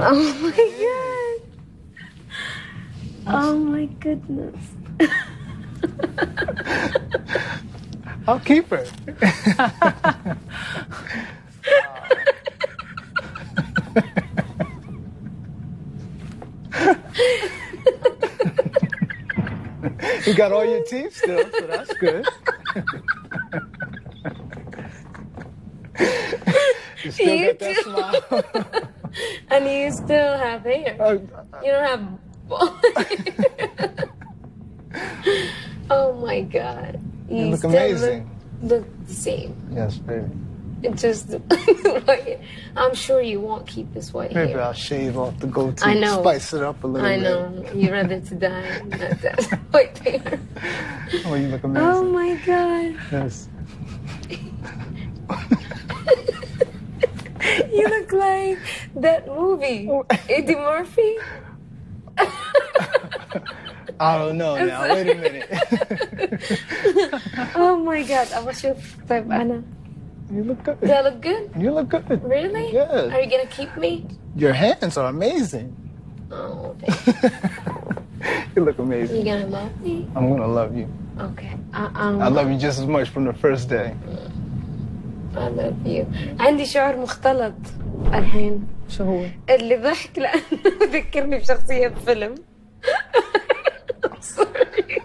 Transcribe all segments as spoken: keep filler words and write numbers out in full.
Oh my god. Oh my goodness. I'll keep her. You got all your teeth still, so that's good. You still You got that too. smile. And you still have hair. Uh, You don't have bald hair. Oh my god. You look still amazing. Look, look the same. Yes, baby. It just, I'm sure you won't keep this white Maybe hair. I'll shave off the goatee. I know. Spice it up a little I bit. know. You'd rather to die than that white hair. Oh, you look amazing. Oh my god. Yes. You look like that movie, Eddie Murphy. I don't know now. Wait a minute. Oh my god. أبغى أشوف. طيب أنا. You look good. Do I look good? You look good. Really? Yes. Are you gonna keep me? Your hands are amazing. Oh, thank You look you. amazing. You gonna love me? I'm gonna love you. Okay. I, um, I love you just as much from the first day. I love you. عندي شعور مختلط الحين. شو هو؟ اللي ضحك لأنه ذكرني بشخصية فيلم. Sorry.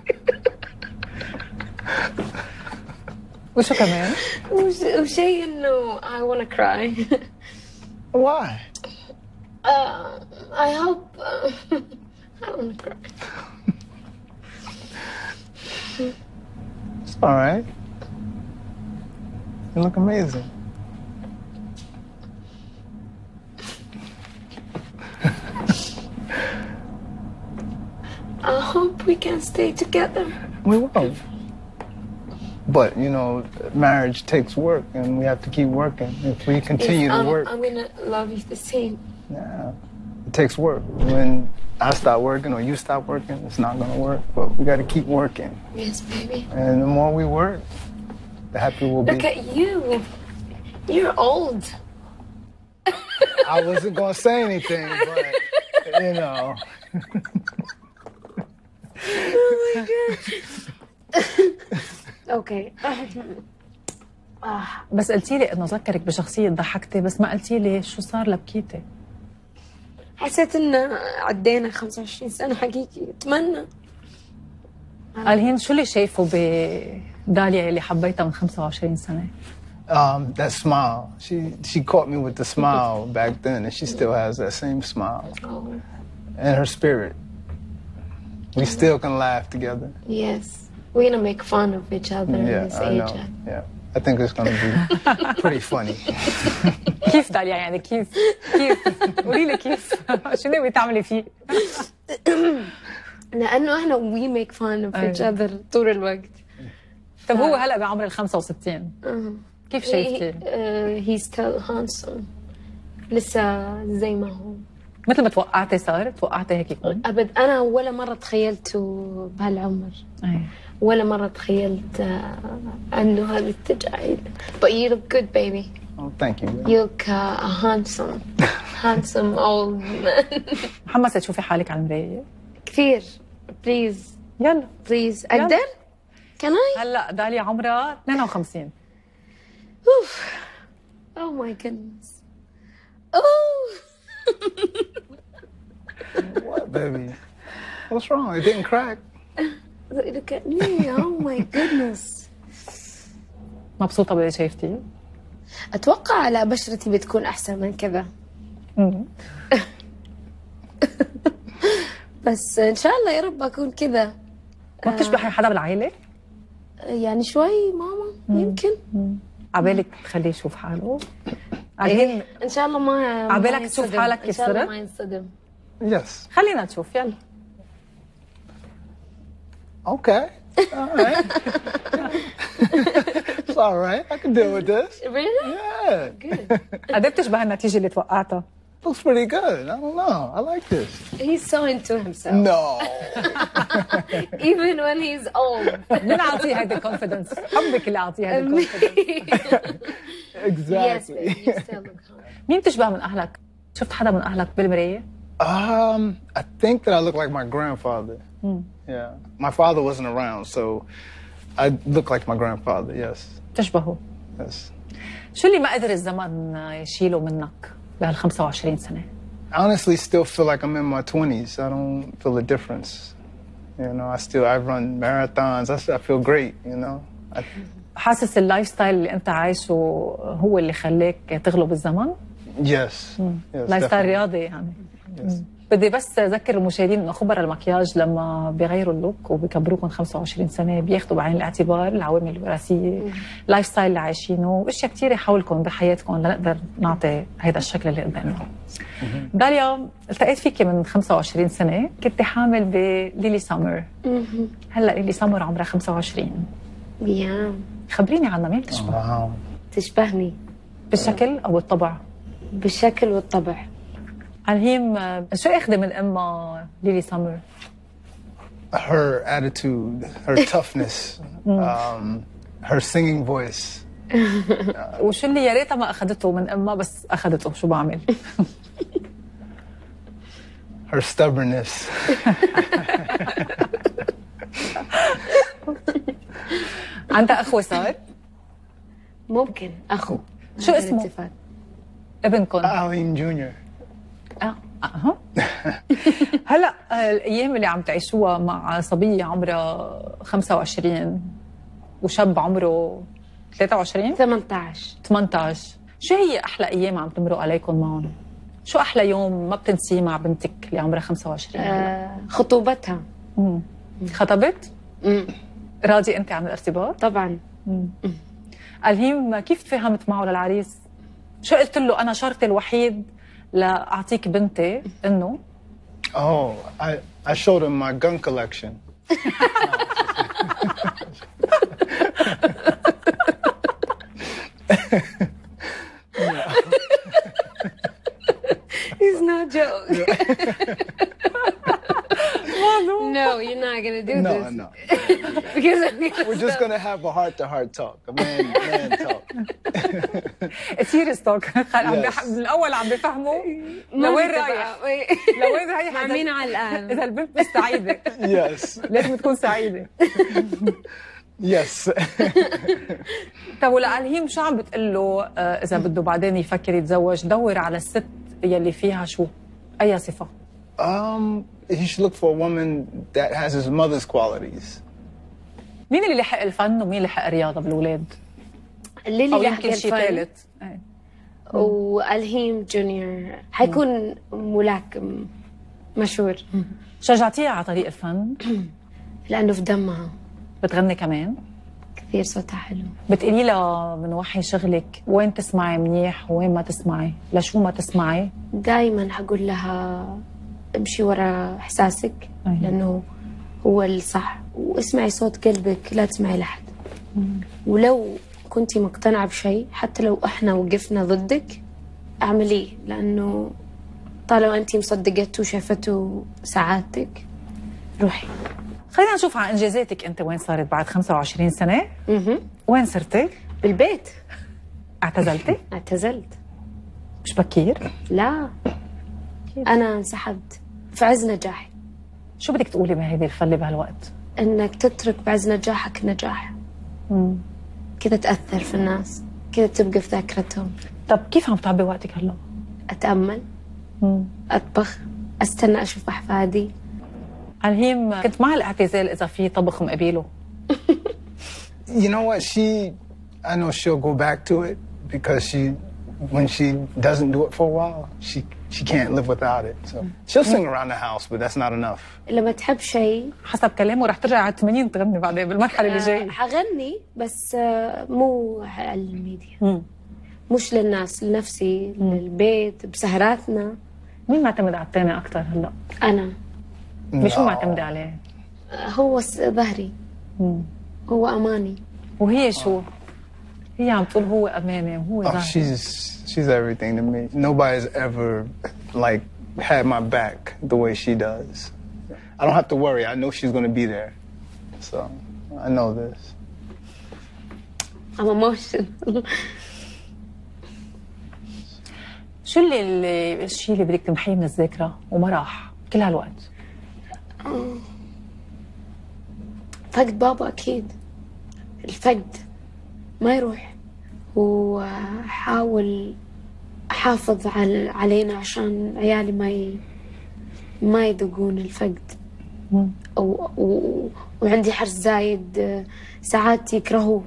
وشو كمان؟ وش- وشيء إنه I wanna cry. Why? Uh, I hope. Uh, I don't wanna cry. It's all right. You look amazing. I hope we can stay together. We will. But, you know, marriage takes work, and we have to keep working. If we continue Yes, to I'm, work, I'm gonna love you the same. yeah, it takes work. When I stop working or you stop working, it's not going to work. But we got to keep working. Yes, baby. And the more we work, the happier we'll Look be. at you. You're old. I wasn't going to say anything, but, you know. Oh my god. Okay. آه بس قلتي لي انه ذكرك بشخصيه ضحكتي بس ما قلتي لي شو صار لبكيتي. حسيت ان عدينا خمسة وعشرين سنة حقيقي. اتمنى. قال هين شو اللي شايفه بداليا اللي حبيتها من خمسة وعشرين سنة؟ Um, that smile. She she caught me with the smile back then, and she still has that same smile. Oh, And her spirit. We still can laugh together. yes. We're gonna make fun of each other in Yeah, this I age. know. Yeah, I think it's gonna be pretty funny. كيف داليا يعني كيف؟ كيف؟ قولي لي كيف؟ شو ناوي تعملي فيه؟ لأنه احنا we make fun of each other طول الوقت. طب هو هلا بعمر ال خمسة وستين كيف شايفتي؟ uh, he's still handsome. لسه زي ما هو. مثل ما توقعتي صار؟ توقعتي هيك يكون؟ أبد أنا ولا مرة تخيلته بهالعمر. أي. ولا مرة تخيلت آه، عنده هذه التجاعيد. But you look good, baby. Oh, thank you. You look uh, a handsome, handsome old man. محمسة تشوفي حالك على المراية؟ كثير. Please, يلا please. أقدر؟ Can I? هلا داليا عمرها اثنين وخمسين. Oof. Oh my goodness. Oh. What, baby? What's wrong? It didn't crack. Look at me. Oh my goodness. مبسوطة باللي شايفتيه؟ أتوقع على بشرتي بتكون أحسن من كذا. بس إن شاء الله يا رب أكون كذا. ما بتشبهي حدا بالعائلة؟ يعني شوي ماما يمكن. عبالك تخليه يشوف حاله؟ إيه إن شاء الله ما. ما عبالك ينصدم. تشوف حالك كيف إن شاء الله صرت؟ ما ينصدم. Yes. خلينا نشوف يلا. Okay. All right. It's all right. I can deal with this. Really? Yeah. Good. قد ايه بتشبه النتيجة اللي توقعتها؟ Looks pretty good. I don't know. I like this. He's so into himself. No. Even when he's old. مين أعطيه هيدا الكونفدنس؟ حبك اللي أعطيه هيدا الكونفدنس. Yes, Exactly. baby. You still look hot. مين بتشبه من أهلك؟ شفت حدا من أهلك بالمراية؟ Um, I think that I look like my grandfather. Hmm. Yeah. My father wasn't around, so I look like my grandfather, yes. تشبهه. Yes. شو اللي ما قدر الزمن يشيله منك بهال خمسة وعشرين سنة؟ I honestly still feel like I'm in my twenties. I don't feel the difference. You know, I still, I run marathons. I, I feel great, you know. I, حاسس اللايف ستايل اللي أنت عايشه هو اللي خليك تغلب الزمن؟ yes. yes لايف ستايل رياضي يعني. yes. بدي بس اذكر المشاهدين انه خبراء المكياج لما بيغيروا اللوك وبيكبروكم خمسة وعشرين سنه بياخذوا بعين الاعتبار العوامل الوراثيه، اللايف ستايل اللي عايشينه، واشياء كثيره حولكم بحياتكم لنقدر نعطي هذا الشكل اللي قدامنا. داليا، التقيت فيك من خمسة وعشرين سنه، كنت حامل بليلي سامر. هلا ليلي سامر عمرها خمسة وعشرين. يا خبريني عنها، مين بتشبه؟ Wow. تشبهني بالشكل او بالطبع؟ بالشكل والطبع. الهيم، شو اخذ من امها ليلي سامر؟ Her attitude, her toughness, um, her singing voice. وشو اللي يا ريتها ما اخذته من امها بس اخذته، شو بعمل؟ Her stubbornness. عندها اخوه صار؟ ممكن اخو. شو اسمه؟ الاتفاق. ابنكم؟ Aline Junior اه اها. هلا الايام اللي عم تعيشوها مع صبيه عمرها خمسة وعشرين وشاب عمره ثلاثة وعشرين ثمانية عشر ثمانية عشر، شو هي احلى ايام عم تمرق عليكم معهم؟ شو احلى يوم ما بتنسيه مع بنتك اللي عمرها خمسة وعشرين؟ آه خطوبتها. امم خطبت؟ امم راضي انت عن الارتباط؟ طبعا. الهيم، كيف تفاهمت معه للعريس؟ شو قلت له انا شرطي الوحيد لاعطيك بنتي انه؟ Oh, I, I showed him my gun collection. It's no joke. No, you're not gonna do No, this. no. Because I'm gonna We're just gonna have a heart-to-heart talk, a man, man talk. سيريس توك. عم Yes. بح... من الاول عم بفهموا ما لوين في رايح؟ تبع- لوين رايح؟ مع إذا- مين علقان؟ اذا البنت مش سعيده Yes, لازم تكون سعيده. yes. طب ولالهيم شو عم بتقول له آه، اذا بده بعدين يفكر يتزوج دور على الست يلي فيها شو؟ اي صفه؟ Um, he should look for a woman that has his mother's qualities. مين اللي لحق الفن ومين اللي لحق الرياضه بالاولاد؟ اللي او لحق يمكن شيء الفن ثالث؟ إيه. والهيم جونيور حيكون ملاكم مشهور شجعتيها على طريق الفن؟ لانه في دمها. بتغني كمان؟ كثير صوتها حلو. بتقولي لها من وحي شغلك وين تسمعي منيح وين ما تسمعي؟ لشو ما تسمعي؟ دائما حقول لها امشي ورا احساسك أيوة. لانه هو الصح، واسمعي صوت قلبك، لا تسمعي لحد. ولو كنتي مقتنعه بشيء حتى لو احنا وقفنا ضدك اعمليه، لانه طالما انت مصدقته وشافته سعادتك روحي. خلينا نشوف عن انجازاتك انت، وين صارت بعد خمسة وعشرين سنه؟ اها وين صرتي؟ بالبيت. اعتزلتي؟ اعتزلت. مش بكير؟ لا انا انسحبت في عز نجاحي. شو بدك تقولي بهيدي الفله بهالوقت؟ انك تترك بعز نجاحك نجاح، مم. كذا تاثر في الناس، كذا تبقى في ذاكرتهم. طب كيف عم تعبي وقتك هلا؟ اتامل، مم. اطبخ، استنى اشوف احفادي. الهيم، كنت مع الاعتزال اذا في طبخ مقابله؟ You know what? She, I know she'll go back to it because she, when she doesn't do it for a while, she she can't live without it. So she'll sing around the house, but that's not enough. لما تحب شيء حسب كلامه رح ترجع على ثمانين تغني بعدين بالمرحله اللي جايه. حغني بس آه، مو على الميديا، مم. مش للناس، لنفسي، للبيت، بسهراتنا. مين معتمد على الثاني اكثر هلا؟ انا بشو No. معتمده عليه؟ آه، هو س- ظهري، مم. هو اماني. وهي شو؟ هي عم تقول هو اماني وهو Oh, ظهري. she's she's everything to me. Nobody's ever like had my back the way she does. I don't have to worry. I know she's going to be there. So I know this. I'm emotional. شو اللي, اللي الشيء اللي بدك تمحيه من الذاكرة وما راح كل هالوقت؟ فقد بابا أكيد. الفقد ما يروح، وحاول أحافظ على علينا عشان عيالي ما ي... ما يذوقون الفقد. و... و... وعندي حرص زايد، ساعات يكرهوا،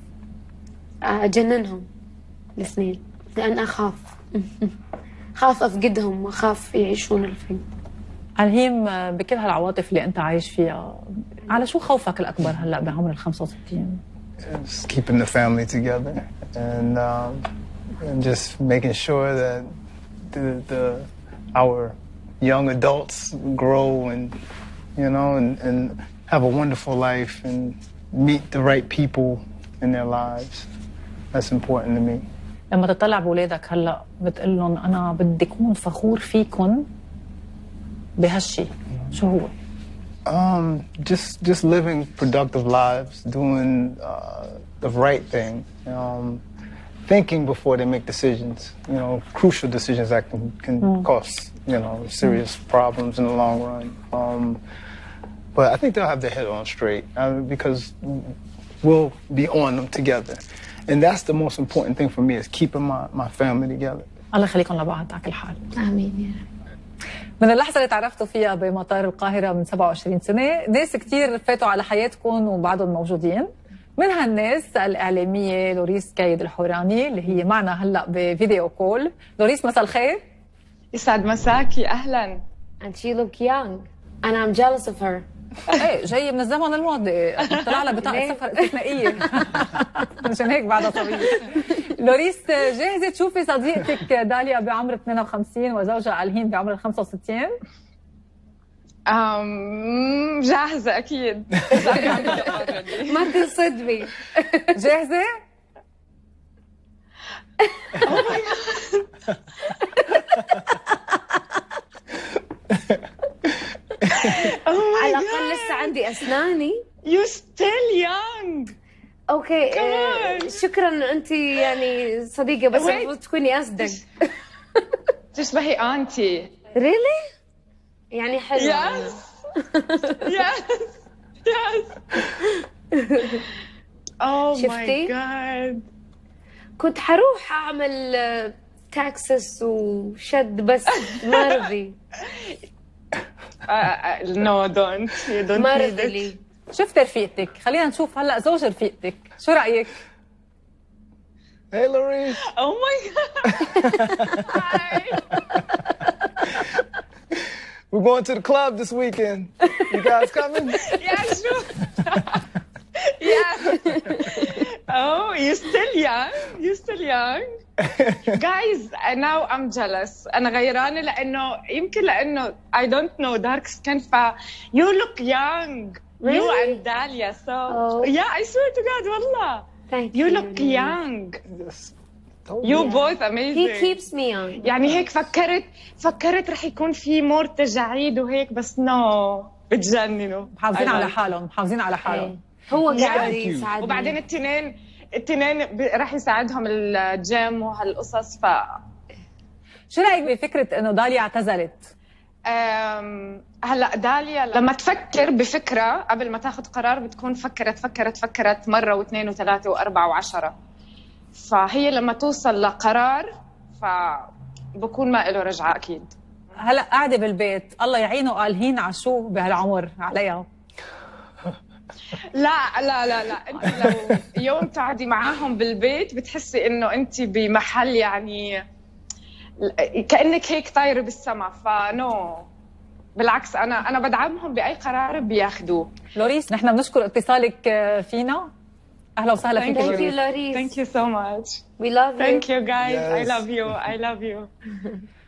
أجننهم الاثنين لأن أخاف خاف أفقدهم وأخاف يعيشون الفقد. ألهيم، بكل هالعواطف اللي أنت عايش فيها، على شو خوفك الأكبر هلأ بعمر ال خمسة وستين؟ Just keeping the family together and, um, and just making sure that the, the our young adults grow and you know and, and have a wonderful life and meet the right people in their lives. That's important to me. لما تطلع بولادك هلا بتقول لهم أنا بدي أكون فخور فيكم بهالشيء، شو هو؟ Um, just just living productive lives, doing uh, the right thing, um, thinking before they make decisions. You know, crucial decisions that can can mm. cause you know serious mm. problems in the long run. Um, but I think they'll have their head on straight uh, because we'll be on them together, and that's the most important thing for me is keeping my my family together. الله يخليكم لبعض على كل حال. آمين يا رب. من اللحظة اللي تعرفتوا فيها بمطار القاهرة من سبعة وعشرين سنة، ناس كتير فاتوا على حياتكم وبعدهم موجودين. من هالناس الإعلامية لوريس كايد الحوراني اللي هي معنا هلأ بفيديو كول. لوريس مساء الخير. يسعد مساكي، أهلاً. And she look young and I'm jealous of her. ايه جاي من الزمن الماضي، طلع لها بطاقة سفر استثنائية مشان هيك بعدها طويل. لوريس، جاهزة تشوفي صديقتك داليا بعمر اثنين وخمسين وزوجها ألهيم بعمر خمسة وستين؟ أم جاهزة أكيد. ما تصدمي. جاهزة؟ على الأقل لسه عندي أسناني. You still young. أوكي، شكرا، أنت يعني صديقة بس المفروض تكوني أصدق. تشبهي أنتي. Really؟ يعني حلوة. Yes. Yes. Yes. Oh my God. كنت حروح أعمل تاكسس وشد بس ما رضي. No, don't. You don't ما need رضي it. لي. شفت رفيقتك، خلينا نشوف هلا زوج رفيقتك، شو رأيك؟ Hey, Lorraine. Oh my God. Hi. We're going to the club this weekend. You guys coming? Yeah, sure. Yeah. Oh, you're still young. You're still young. Guys, now I'm jealous. أنا غيرانة لأنه يمكن لأنه I don't know dark skin ف you look young. Really? You and Dalia. So Oh. yeah, I swear to God, والله. Thank You you. look young. Yes. You Yeah. both amazing. He keeps me young. يعني هيك فكرت فكرت رح يكون في مور تجاعيد وهيك بس نو بتجننوا. محافظين على حالهم، محافظين على حالهم. هو قاعد Thank you. يساعدني. وبعدين التنين التنين ب- رح يساعدهم الجيم وهالقصص ف شو رأيك بفكرة إنه داليا اعتزلت؟ أم، هلا داليا لما تفكر بفكره قبل ما تاخذ قرار بتكون فكرت فكرت فكرت مره واثنين وثلاثه واربعه وعشره، فهي لما توصل لقرار فبكون ما له رجعه اكيد. هلا قاعدة بالبيت، الله يعينه قالهين على شو بهالعمر عليها. لا لا لا لا انت لو يوم تقعدي معاهم بالبيت بتحسي انه انت بمحل يعني كانك هيك طايره بالسما، فنو بالعكس انا انا بدعمهم باي قرار بياخذوه. لوريس، نحن بنشكر اتصالك فينا. اهلا وسهلا فيك Thank you, لوريس. Loris. Thank you so much. We love you. Thank you guys. I Yes. love you. I love you.